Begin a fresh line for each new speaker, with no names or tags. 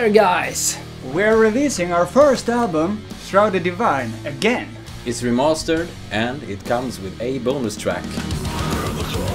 there, guys!
We're releasing our first album, Shrouded Divine, again.
It's remastered and it comes with a bonus track.
The